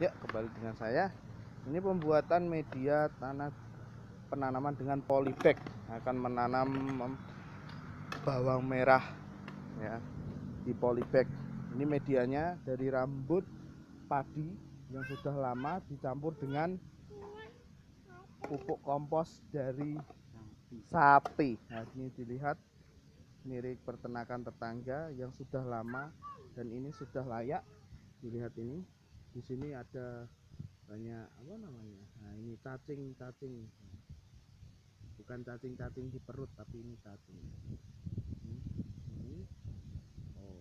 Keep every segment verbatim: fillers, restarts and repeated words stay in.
Ya, kembali dengan saya. Ini pembuatan media tanah penanaman dengan polybag. Akan menanam bawang merah ya di polybag. Ini medianya dari rambut padi yang sudah lama dicampur dengan pupuk kompos dari sapi. Nah, ini dilihat mirip peternakan tetangga yang sudah lama dan ini sudah layak. Dilihat ini. Di sini ada banyak apa namanya, nah ini cacing-cacing, bukan cacing-cacing di perut tapi ini cacing ini, ini. Oh,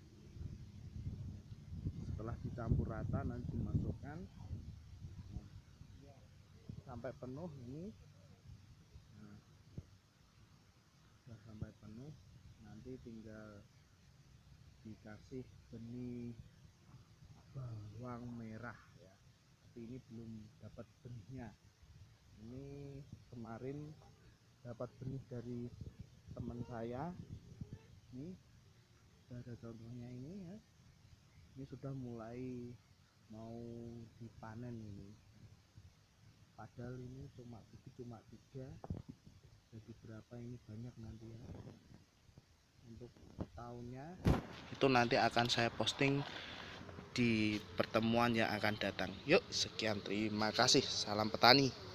setelah dicampur rata nanti dimasukkan nah, sampai penuh ini. Nah, sudah sampai penuh nanti tinggal dikasih benih bawang merah ya, tapi ini belum dapat benihnya. Ini kemarin dapat benih dari teman saya. Ini sudah ada contohnya ini ya. Ini sudah mulai mau dipanen ini. Padahal ini cuma biji cuma tiga. Jadi berapa ini banyak nanti ya. Untuk tahunnya itu nanti akan saya posting di pertemuan yang akan datang. Yuk, sekian, terima kasih. Salam petani.